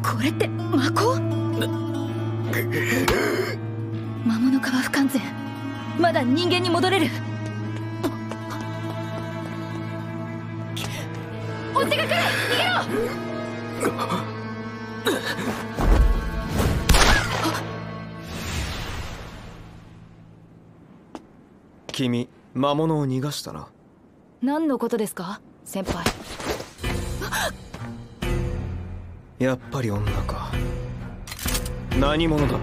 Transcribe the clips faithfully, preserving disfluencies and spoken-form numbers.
これって魔法？魔物化は不完全。まだ人間に戻れる。追っ手が来る。逃げろ。 君、魔物を逃がしたな。 何のことですか先輩。 やっぱり女か。何者だ。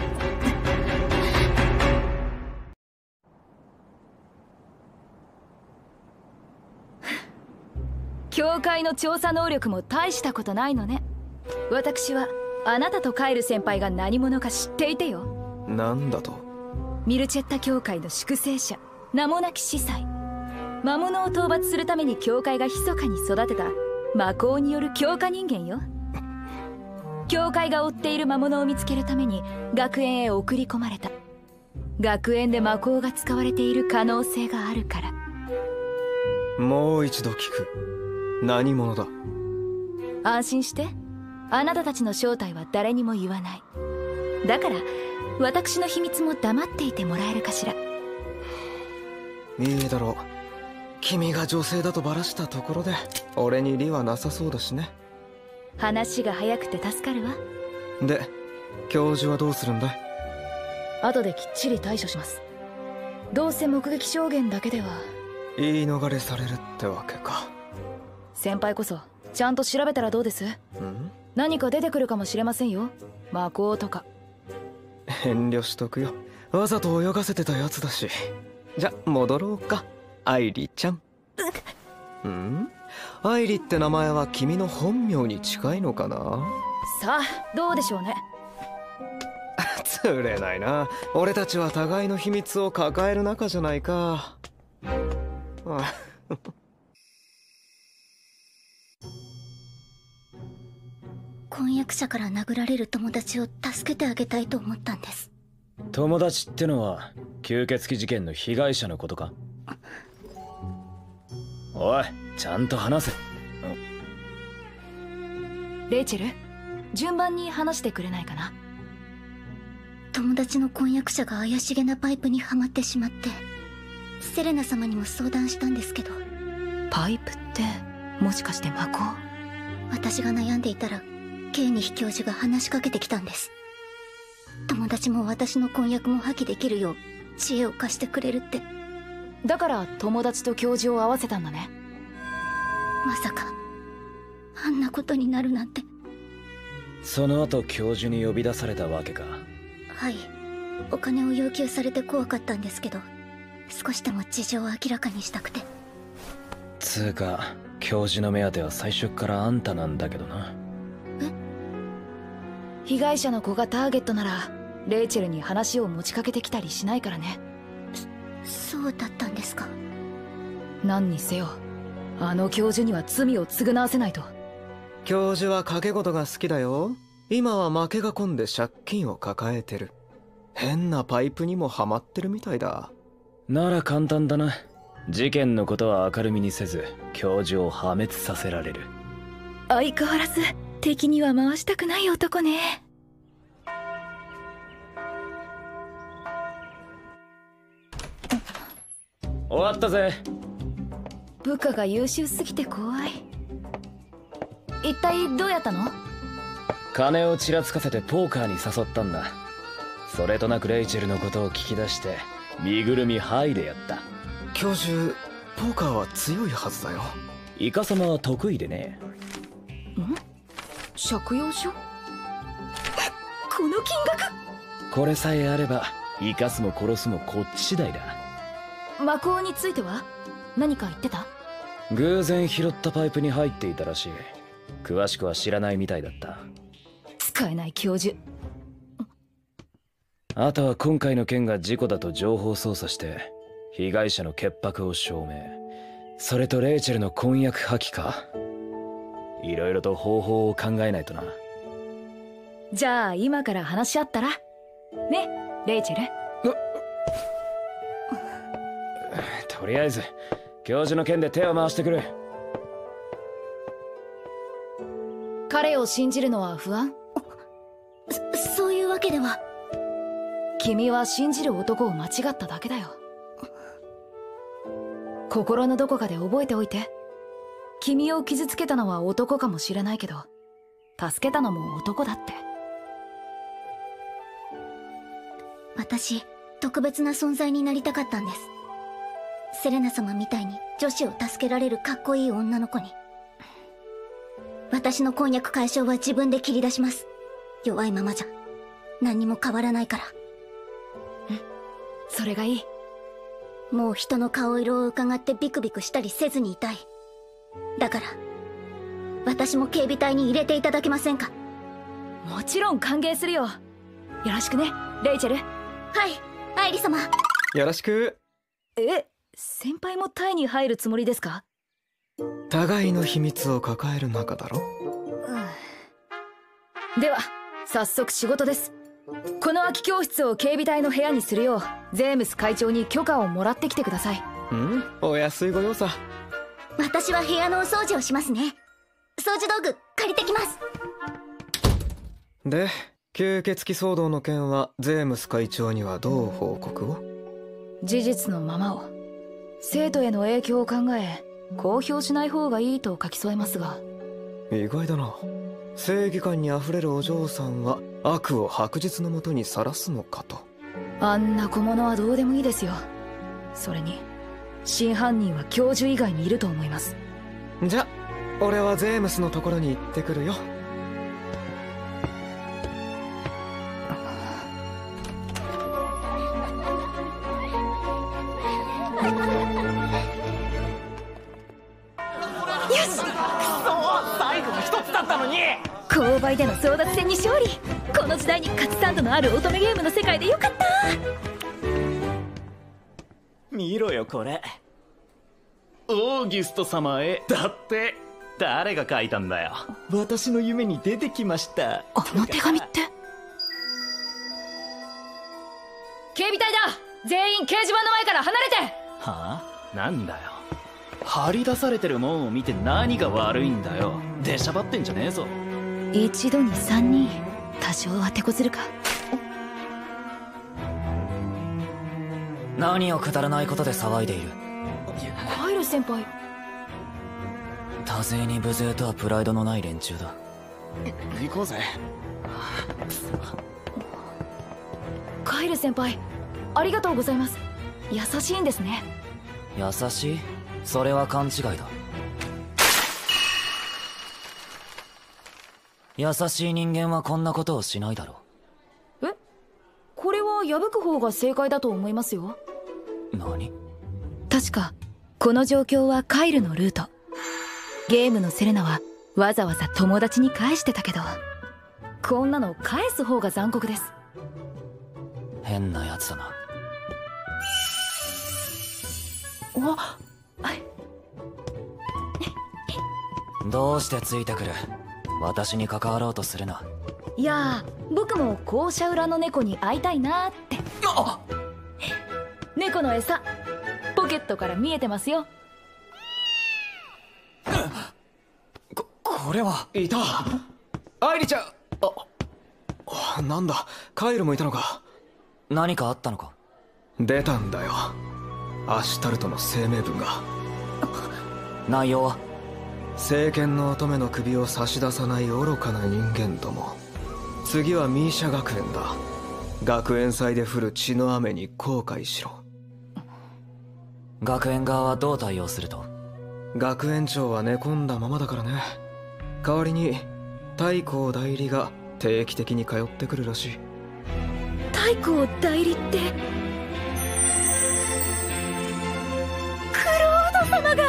教会の調査能力も大したことないのね。私はあなたとカエル先輩が何者か知っていてよ。 なんだと。 ミルチェッタ教会の粛清者、名もなき司祭。魔物を討伐するために教会が密かに育てた魔法による強化人間よ。教会が追っている魔物を見つけるために学園へ送り込まれた。学園で魔法が使われている可能性があるから。 もう一度聞く。何者だ。 安心して。あなたたちの正体は誰にも言わない。だから私の秘密も黙っていてもらえるかしら。 いいだろう。君が女性だとバラしたところで俺に利はなさそうだしね。 話が早くて助かるわ。 で、教授はどうするんだい。 後できっちり対処します。どうせ目撃証言だけでは言い逃れされるってわけか。 先輩こそちゃんと調べたらどうです？ん？何か出てくるかもしれませんよ。魔法とか。 遠慮しとくよ。わざと泳がせてたやつだし。じゃ戻ろうか、愛理ちゃん。ん？愛理って名前は君の本名に近いのかな。 さあどうでしょうね。 つれないな。俺たちは互いの秘密を抱える仲じゃないか。 婚約者から殴られる友達を助けてあげたいと思ったんです。 友達ってのは吸血鬼事件の被害者のことか。おい、ちゃんと話せ。 レイチェル、順番に話してくれないかな。 友達の婚約者が怪しげなパイプにはまってしまって、セレナ様にも相談したんですけど。 パイプってもしかして魔法？ 私が悩んでいたらケーニヒ教授が話しかけてきたんです。友達も私の婚約も破棄できるよう知恵を貸してくれるって。 だから友達と教授を合わせたんだね。 まさかあんなことになるなんて。 その後教授に呼び出されたわけか。 はい、お金を要求されて怖かったんですけど、少しでも事情を明らかにしたくて。 つうか教授の目当ては最初からあんたなんだけどな。 え？ 被害者の子がターゲットならレイチェルに話を持ちかけてきたりしないからね。 そ、そうだったんですか。 何にせよあの教授には罪を償わせないと。 教授は賭け事が好きだよ。今は負けが込んで借金を抱えてる。変なパイプにもハマってるみたいだ。 なら簡単だな。事件のことは明るみにせず教授を破滅させられる。 相変わらず敵には回したくない男ね。 終わったぜ。 部下が優秀すぎて怖い。一体どうやったの？ 金をちらつかせてポーカーに誘ったんだ。それとなくレイチェルのことを聞き出して身ぐるみ剥いでやった。 教授、ポーカーは強いはずだよ。 イカ様は得意でね。 ん？借用書？この金額？ これさえあれば生かすも殺すもこっち次第だ。 魔法については何か言ってた？ 偶然拾ったパイプに入っていたらしい。詳しくは知らないみたいだった。 使えない教授。 あとは今回の件が事故だと情報操作して被害者の潔白を証明、それとレイチェルの婚約破棄か。いろいろと方法を考えないとな。 じゃあ今から話し合ったらね、レイチェル。 とりあえず教授の件で手を回してくる。 彼を信じるのは不安？ そそういうわけでは。 君は信じる男を間違っただけだよ。心のどこかで覚えておいて。君を傷つけたのは男かもしれないけど、助けたのも男だって。 私、特別な存在になりたかったんです。セレナ様みたいに女子を助けられるかっこいい女の子に。私の婚約解消は自分で切り出します。弱いままじゃ何にも変わらないから。 うん、それがいい。 もう人の顔色を伺ってビクビクしたりせずにいたい。だから私も警備隊に入れていただけませんか？ もちろん歓迎するよ。よろしくね、レイチェル。 はい、アイリ様。 よろしく。 え、先輩もタイに入るつもりですか？ 互いの秘密を抱える仲だろ。 うん、では早速仕事です。この空き教室を警備隊の部屋にするようゼームス会長に許可をもらってきてください。 うん、お安いご用さ。 私は部屋のお掃除をしますね。掃除道具借りてきます。 で、吸血鬼騒動の件はゼームス会長にはどう報告を？ 事実のままを。生徒への影響を考え公表しない方がいいと書き添えますが。 意外だな。正義感にあふれるお嬢さんは悪を白日のもとにさらすのかと。 あんな小物はどうでもいいですよ。それに真犯人は教授以外にいると思います。 じゃ俺はゼームスのところに行ってくるよ。 購買での争奪戦に勝利。この時代にカツサンドのある乙女ゲームの世界でよかった。 見ろよこれ。オーギュスト様へだって。誰が書いたんだよ。私の夢に出てきました。 あの手紙って。警備隊だ。全員掲示板の前から離れて。 はあ、なんだよ。張り出されてるもんを見て何が悪いんだよ。出しゃばってんじゃねえぞ。 一度に三人、多少は手こずるか。 何をくだらないことで騒いでいる。 カイル先輩。 多勢に無勢とはプライドのない連中だ。 行こうぜ。 カイル先輩、ありがとうございます。優しいんですね。 優しい？それは勘違いだ。優しい人間はこんなことをしないだろう。え？これは破く方が正解だと思いますよ。 何？ 確かこの状況はカイルのルート。ゲームのセレナはわざわざ友達に返してたけど、こんなの返す方が残酷です。 変なやつだな。 わどうしてついてくる？私に関わろうとするな。 いやー、僕も校舎裏の猫に会いたいなーって。あっ猫の餌ポケットから見えてますよ。 こ、これは。 いた。アイリちゃん。あ、なんだ、カイルもいたのか。 何かあったのか？ 出たんだよ、アシュタルトの声明文が。 内容は？ 聖剣の乙女の首を差し出さない愚かな人間ども。次はミーシャ学園だ。学園祭で降る血の雨に後悔しろ。 学園側はどう対応すると？ 学園長は寝込んだままだからね。代わりに太閤代理が定期的に通ってくるらしい。 太閤代理ってクロード様が？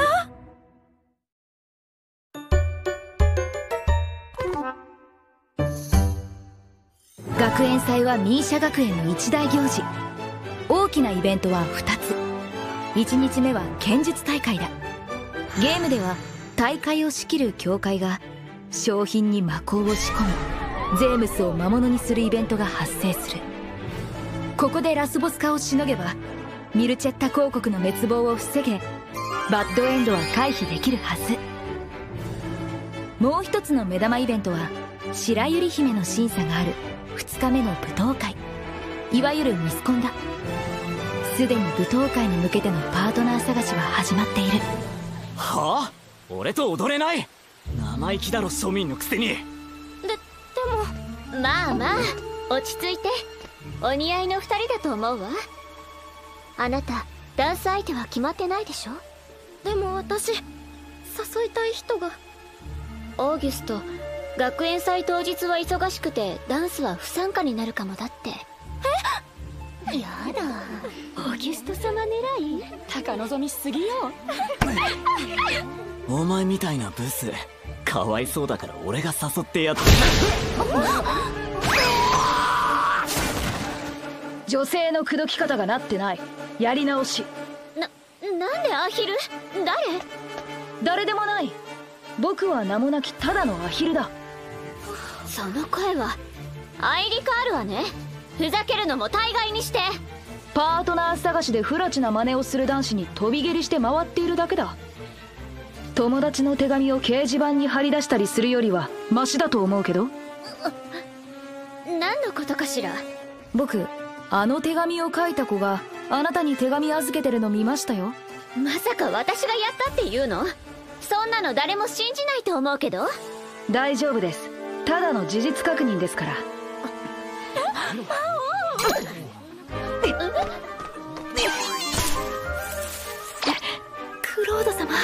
学園祭はミーシャ学園の一大行事。大きなイベントはふたつ。いちにちめは剣術大会だ。ゲームでは大会を仕切る教会が商品に魔法を仕込みゼームスを魔物にするイベントが発生する。ここでラスボス化をしのげばミルチェッタ公国の滅亡を防げ、バッドエンドは回避できるはず。 もう一つの目玉イベントは白百合姫の審査があるふつかめの舞踏会、いわゆるミスコンだ。すでに舞踏会に向けてのパートナー探しは始まっている。 はあ、俺と踊れない？生意気だろ庶民のくせに。で、でもまあまあ落ち着いて、お似合いの二人だと思うわ。あなたダンス相手は決まってないでしょ？でも私誘いたい人が。オーギュスト、学園祭当日は忙しくてダンスは不参加になるかもだって。え？やだ、オーギュスト様狙い？ 高望みしすぎよ。 お前みたいなブスかわいそうだから俺が誘ってやった。 女性の口説き方がなってない。やり直し。 な、なんでアヒル？誰？ 誰でもない。僕は名もなきただのアヒルだ。 その声はアイリカールはね。ふざけるのも大概にして。 パートナー探しで不埒な真似をする男子に飛び蹴りして回っているだけだ。友達の手紙を掲示板に貼り出したりするよりはマシだと思うけど。 何のことかしら？ 僕、あの手紙を書いた子があなたに手紙預けてるの見ましたよ。 まさか私がやったって言うの？そんなの誰も信じないと思うけど。 大丈夫です。ただの事実確認ですから。 クロード様。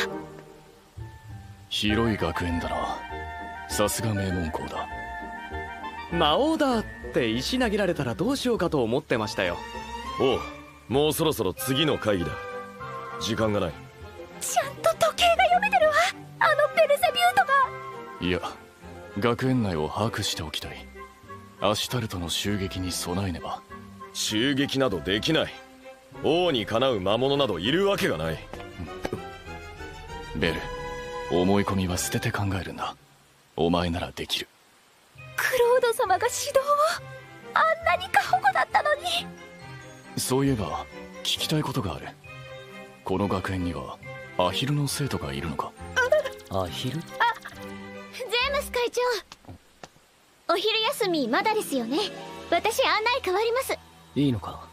広い学園だな。さすが名門校だ。 魔王だって石投げられたらどうしようかと思ってましたよ。 おう、もうそろそろ次の会議だ。時間がない。 ちゃんと時計が読めてるわ、あのベルゼビュートが。 いや、学園内を把握しておきたい。アシュタルトの襲撃に備えねば。 襲撃などできない。王にかなう魔物などいるわけがない。 ベル、思い込みは捨てて考えるんだ。お前ならできる。 クロード様が指導を。あんなに過保護だったのに。 そういえば聞きたいことがある。この学園にはアヒルの生徒がいるのか？ アヒル？ あ、ジェームス会長、お昼休みまだですよね。私案内変わります。 いいのか？ はい。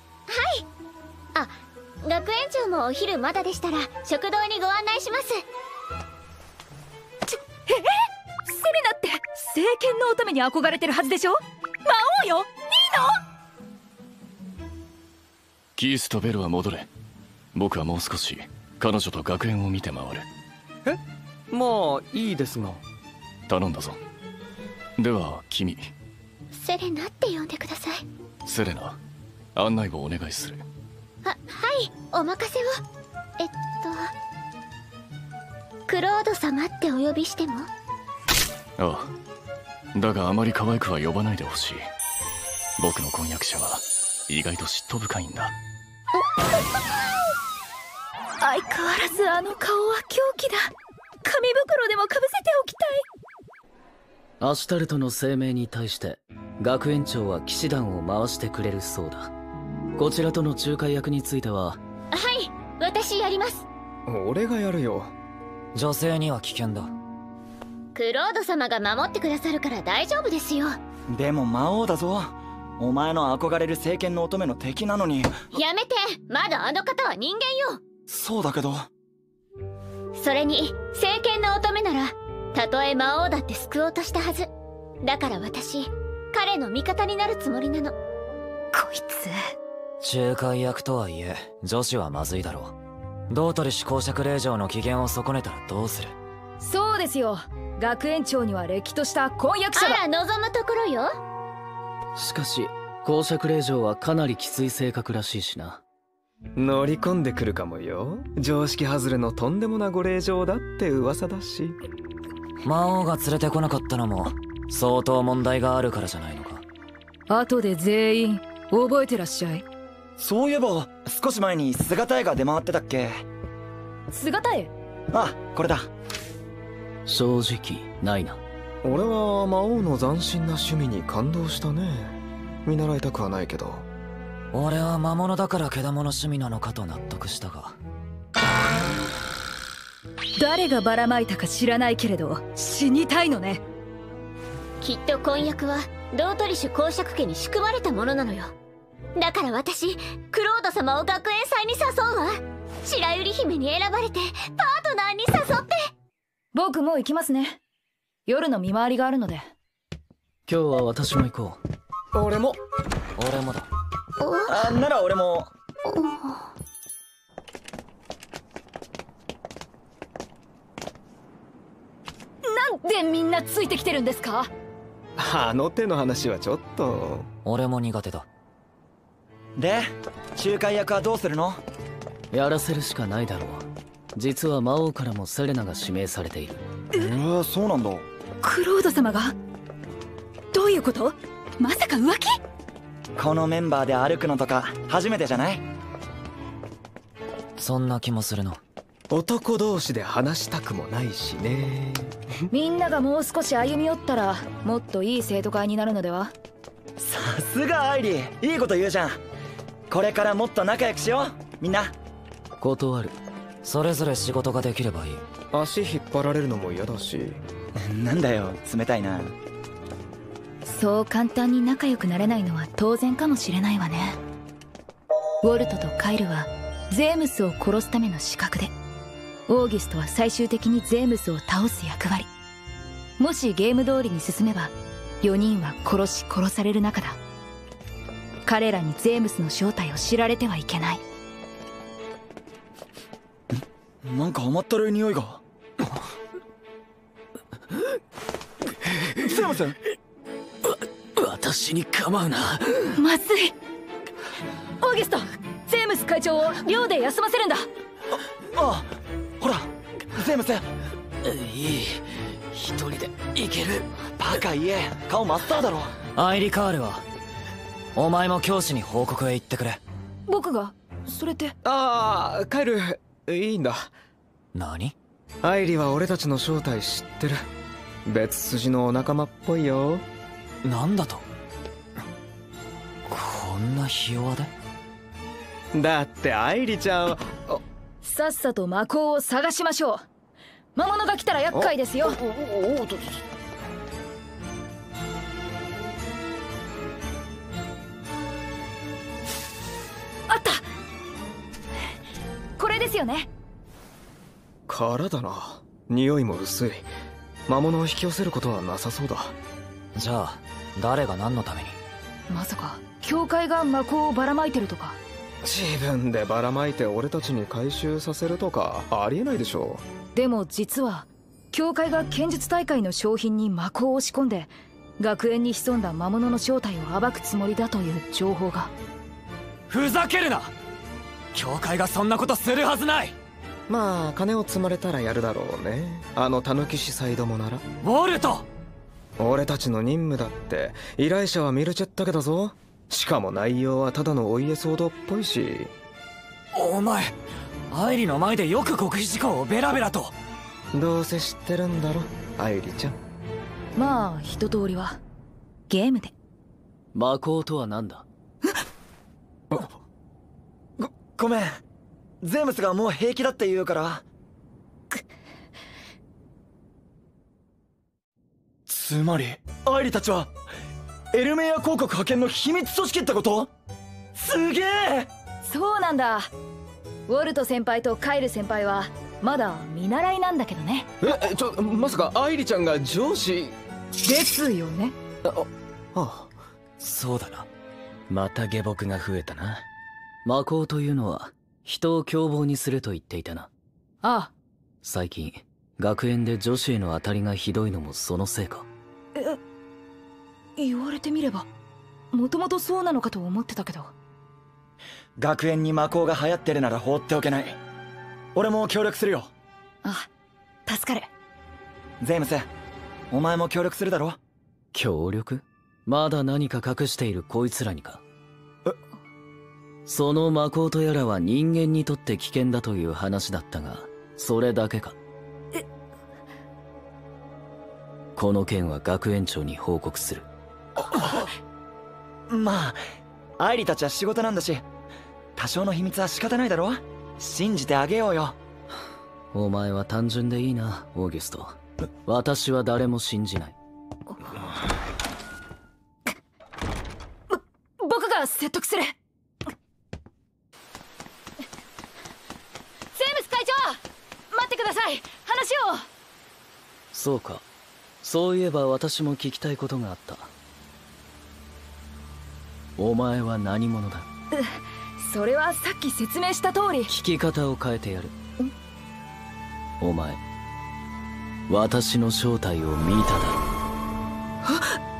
あ、学園長もお昼まだでしたら食堂にご案内します。 ちょ、ええ、セレナって聖剣の乙女に憧れてるはずでしょ？魔王よ、いいの？ キースとベルは戻れ。僕はもう少し彼女と学園を見て回る。 え、まあいいですが。 頼んだぞ。では君、 セレナって呼んでください。 セレナ、案内をお願いする。 は、はい、お任せを。えっとクロード様ってお呼びしても？ ああ、だがあまり可愛くは呼ばないでほしい。僕の婚約者は意外と嫉妬深いんだ。 相変わらずあの顔は狂気だ。紙袋でもかぶせておきたい。 アシュタルトの声明に対して学園長は騎士団を回してくれるそうだ。こちらとの仲介役については？ はい、私やります。 俺がやるよ。 女性には危険だ。 クロード様が守ってくださるから大丈夫ですよ。 でも魔王だぞ。お前の憧れる聖剣の乙女の敵なのに。 やめて、まだあの方は人間よ。 そうだけど。 それに聖剣の乙女ならたとえ魔王だって救おうとしたはずだから、私彼の味方になるつもりなの。こいつ仲介役とはいえ女子はまずいだろう。ドートリ氏公爵令嬢の機嫌を損ねたらどうする？ そうですよ、学園長にはれっきとした婚約者が。 あら、望むところよ。 しかし公爵令嬢はかなりきつい性格らしいしな。 乗り込んでくるかもよ。常識外れのとんでもなご令嬢だって噂だし。 魔王が連れてこなかったのも相当問題があるからじゃないのか？ 後で全員覚えてらっしゃい。 そういえば少し前に姿絵が出回ってたっけ？ 姿絵？ あ、これだ。 正直ないな。 俺は魔王の斬新な趣味に感動したね。見習いたくはないけど。 俺は魔物だからけだもの趣味なのかと納得したが。 誰がばらまいたか知らないけれど死にたいのね。 きっと婚約はドートリシュ公爵家に仕組まれたものなのよ。だから私クロード様を学園祭に誘うわ。白百合姫に選ばれてパートナーに誘って。 僕もう行きますね。夜の見回りがあるので。 今日は私も行こう。俺も。 俺もだ。 あ、なら俺も。 なんでみんなついてきてるんですか？ あの手の話はちょっと。 俺も苦手だ。 で、仲介役はどうするの？ やらせるしかないだろう。実は魔王からもセレナが指名されている。 えー、そうなんだ。 クロード様が？どういうこと？まさか浮気？ このメンバーで歩くのとか初めてじゃない？ そんな気もするの。 男同士で話したくもないしね。 みんながもう少し歩み寄ったらもっといい生徒会になるのでは？ さすがアイリー、いいこと言うじゃん。これからもっと仲良くしよう、みんな。 断る。それぞれ仕事ができればいい。 足引っ張られるのも嫌だし。 なんだよ、冷たいな。 そう簡単に仲良くなれないのは当然かもしれないわね。ウォルトとカイルはゼームスを殺すための刺客で、オーギュストは最終的にゼームスを倒す役割。もしゲーム通りに進めばよにんは殺し殺される仲だ。彼らにゼームスの正体を知られてはいけない。 なんか甘ったるい匂いが。ゼームス、 私に構うな。 まずい。オーギュスト、ゼームス会長を寮で休ませるんだ。 ああ、ほらゼームス。 いい、一人で行ける。 バカ言え、顔マスターだろ。 アイリカールはお前も教師に報告へ行ってくれ。 僕が？それって。 ああ、帰る。いいんだ。 何？ アイリは俺たちの正体知ってる。別筋のお仲間っぽいよ。 なんだと？こんなひ弱で？ だってアイリちゃんは。 さっさと魔法を探しましょう。魔物が来たら厄介ですよ。あった。これですよね。 空だな。匂いも薄い。魔物を引き寄せることはなさそうだ。 じゃあ誰が何のために？ まさか教会が魔法をばらまいてるとか？ 自分でばらまいて俺たちに回収させるとかありえないでしょう。でも実は教会が剣術大会の商品に魔法を仕込んで学園に潜んだ魔物の正体を暴くつもりだという情報が。 ふざけるな。教会がそんなことするはずない。 まあ金を積まれたらやるだろうね。あのタヌキ司祭どもなら。 ウォルト、 俺たちの任務だって依頼者はミルチェッタ家だぞ。しかも内容はただのお家騒動っぽいし。 お前アイリの前でよく極秘事項をベラベラと。 どうせ知ってるんだろアイリちゃん。 まあ一通りはゲームで。 魔法とは何だ？ ごごめん、ゼームスがもう平気だって言うから。つまりアイリたちはエルメイア公国派遣の秘密組織ってこと？すげえ。 そうなんだ。ウォルト先輩とカイル先輩はまだ見習いなんだけどね。 え、ちょ、まさかアイリちゃんが上司ですよね。 あ、ああ、 そうだな。また下僕が増えたな。魔法というのは人を凶暴にすると言っていたな。 ああ。 最近学園で女子への当たりがひどいのもそのせいか？ え、言われてみればもともとそうなのかと思ってたけど。 学園に魔法が流行ってるなら放っておけない。俺も協力するよ。 あ、助かる。 ゼームス、お前も協力するだろ？ 協力？まだ何か隠しているこいつらにか？え？その魔法とやらは人間にとって危険だという話だったが、それだけか？ え？ この件は学園長に報告する。 まあアイリたちは仕事なんだし、多少の秘密は仕方ないだろ。信じてあげようよ。 お前は単純でいいな、オーギュスト。私は誰も信じない。 僕が説得する。セームス会長、待ってください、話を。 そうか。そういえば私も聞きたいことがあった。お前は何者だ？ それはさっき説明した通り。 聞き方を変えてやる。お前、私の正体を見ただろう。 はっ